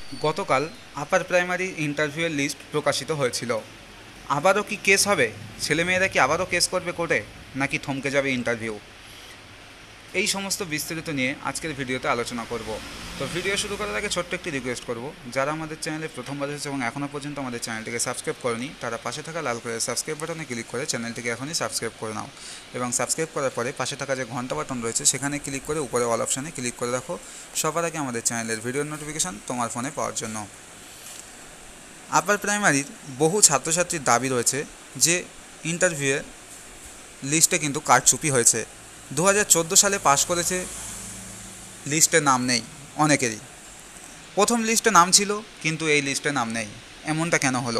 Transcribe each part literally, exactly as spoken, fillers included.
গতকাল upper primary ইন্টারভিউয়ের list প্রকাশিত হয়েছিল। আবারও কি কেস হবে? ছেলেমেয়েরা কি আবারও কেস করবে কোর্টে, নাকি থমকে যাবে ইন্টারভিউ? এই সমস্ত বিস্তারিত নিয়ে আজকের ভিডিওতে আলোচনা করব। তো ভিডিও শুরু করার আগে ছোট্ট একটি রিকোয়েস্ট করব, যারা আমাদের চ্যানেলে প্রথমবার এসেছে এবং এখনও পর্যন্ত আমাদের চ্যানেলটিকে সাবস্ক্রাইব করেনি, তারা পাশে থাকা লাল করে সাবস্ক্রাইব বাটনে ক্লিক করে চ্যানেলটিকে এখনই সাবস্ক্রাইব করে নাও এবং সাবস্ক্রাইব করার পরে পাশে থাকা যে ঘন্টা বাটন রয়েছে সেখানে ক্লিক করে উপরে অল অপশানে ক্লিক করে রাখো, সবার আগে আমাদের চ্যানেলের ভিডিওর নোটিফিকেশান তোমার ফোনে পাওয়ার জন্য। আপার প্রাইমারির বহু ছাত্রছাত্রীর দাবি রয়েছে যে ইন্টারভিউয়ের লিস্টে কিন্তু কারচুপি হয়েছে। দু হাজার চোদ্দো সালে পাশ করেছে, লিস্টে নাম নেই অনেকেরই। প্রথম লিস্টে নাম ছিল কিন্তু এই লিস্টে নাম নেই, এমনটা কেন হলো?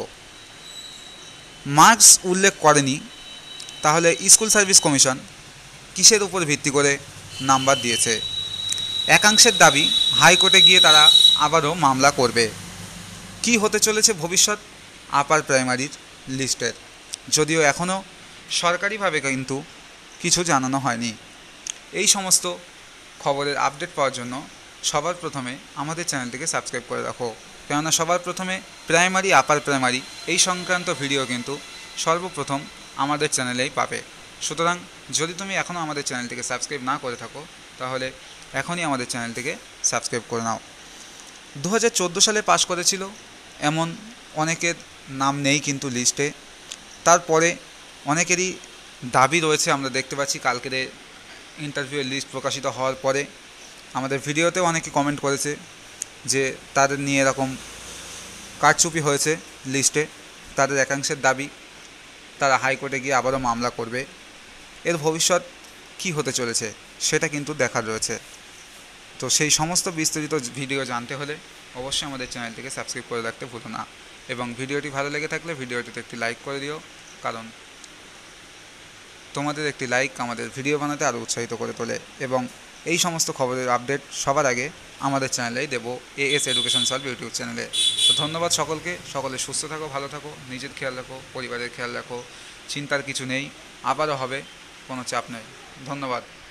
মার্কস উল্লেখ করেনি, তাহলে স্কুল সার্ভিস কমিশন কিসের উপর ভিত্তি করে নাম্বার দিয়েছে? একাংশের দাবি হাইকোর্টে গিয়ে তারা আবারও মামলা করবে। কি হতে চলেছে ভবিষ্যৎ আপার প্রাইমারির লিস্টের, যদিও এখনও সরকারিভাবে কিন্তু কিছু জানানো হয়নি। এই সমস্ত খবরের আপডেট পাওয়ার জন্য সবার প্রথমে আমাদের চ্যানেলটিকে সাবস্ক্রাইব করে রাখো, কেননা সবার প্রথমে প্রাইমারি আপার প্রাইমারি এই সংক্রান্ত ভিডিও কিন্তু সর্বপ্রথম আমাদের চ্যানেলেই পাবে। সুতরাং যদি তুমি এখনও আমাদের চ্যানেলটিকে সাবস্ক্রাইব না করে থাকো, তাহলে এখনই আমাদের চ্যানেলটিকে সাবস্ক্রাইব করে নাও। দু হাজার চোদ্দো সালে পাশ করেছিল এমন অনেকের নাম নেই কিন্তু লিস্টে। তারপরে অনেকেরই দাবি রয়েছে, আমরা দেখতে পাচ্ছি কালকের ইন্টারভিউয়ের লিস্ট প্রকাশিত হওয়ার পরে আমাদের ভিডিওতেও অনেকে কমেন্ট করেছে যে তাদের নিয়ে এরকম কারচুপি হয়েছে লিস্টে। তাদের একাংশের দাবি তারা হাইকোর্টে গিয়ে আবারও মামলা করবে। এর ভবিষ্যৎ কী হতে চলেছে সেটা কিন্তু দেখার রয়েছে। তো সেই সমস্ত বিস্তারিত ভিডিও জানতে হলে অবশ্যই আমাদের চ্যানেলটিকে সাবস্ক্রাইব করে রাখতে ভুলো না, এবং ভিডিওটি ভালো লেগে থাকলে ভিডিওটিতে একটি লাইক করে দিও, কারণ তোমাদের একটি লাইক আমাদের ভিডিও বানাতে আরও উৎসাহিত করে তোলে। এবং এই সমস্ত খবরের আপডেট সবার আগে আমাদের চ্যানেলেই দেবো, এএস এডুকেশন সলভ ইউটিউব চ্যানেলে। তো ধন্যবাদ সকলকে, সকলে সুস্থ থাকো, ভালো থাকো, নিজের খেয়াল রাখো, পরিবারের খেয়াল রাখো। চিন্তার কিছু নেই, আবারও হবে, কোনো চাপ নেই। ধন্যবাদ।